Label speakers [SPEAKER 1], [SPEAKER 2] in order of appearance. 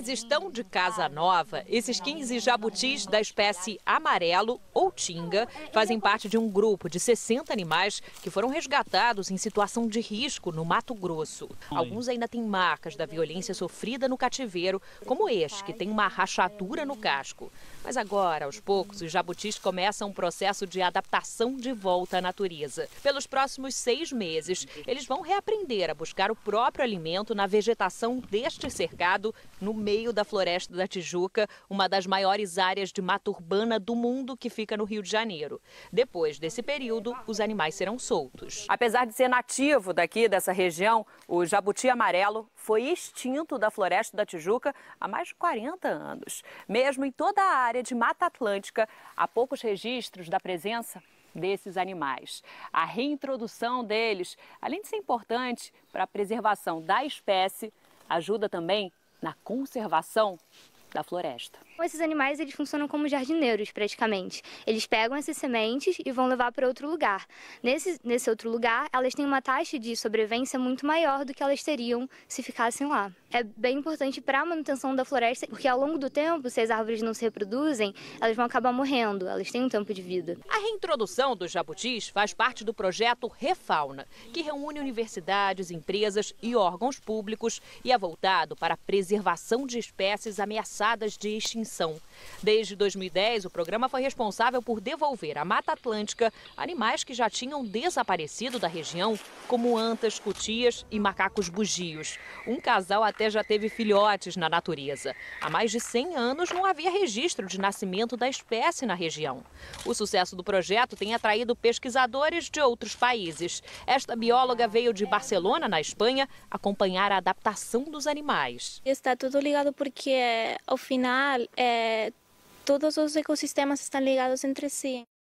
[SPEAKER 1] Eles estão de casa nova. Esses 15 jabutis da espécie amarelo ou tinga fazem parte de um grupo de 60 animais que foram resgatados em situação de risco no Mato Grosso. Alguns ainda têm marcas da violência sofrida no cativeiro, como este, que tem uma rachadura no casco. Mas agora, aos poucos, os jabutis começam um processo de adaptação de volta à natureza. Pelos próximos 6 meses, eles vão reaprender a buscar o próprio alimento na vegetação deste cercado, no meio da Floresta da Tijuca, uma das maiores áreas de mata urbana do mundo que fica no Rio de Janeiro. Depois desse período, os animais serão soltos. Apesar de ser nativo daqui, dessa região, o jabuti amarelo foi extinto da Floresta da Tijuca há mais de 40 anos. Mesmo em toda a área de Mata Atlântica, há poucos registros da presença desses animais. A reintrodução deles, além de ser importante para a preservação da espécie, ajuda também na conservação da floresta.
[SPEAKER 2] Esses animais, eles funcionam como jardineiros, praticamente. Eles pegam essas sementes e vão levar para outro lugar. Nesse outro lugar, elas têm uma taxa de sobrevivência muito maior do que elas teriam se ficassem lá. É bem importante para a manutenção da floresta, porque ao longo do tempo, se as árvores não se reproduzem, elas vão acabar morrendo, elas têm um tempo de vida.
[SPEAKER 1] A reintrodução dos jabutis faz parte do projeto Refauna, que reúne universidades, empresas e órgãos públicos e é voltado para a preservação de espécies ameaçadas de extinção. Desde 2010, o programa foi responsável por devolver à Mata Atlântica animais que já tinham desaparecido da região, como antas, cutias e macacos bugios. Um casal até já teve filhotes na natureza. Há mais de 100 anos não havia registro de nascimento da espécie na região. O sucesso do projeto tem atraído pesquisadores de outros países. Esta bióloga veio de Barcelona, na Espanha, acompanhar a adaptação dos animais.
[SPEAKER 3] Está tudo ligado porque, ao final, todos os ecossistemas estão ligados entre si.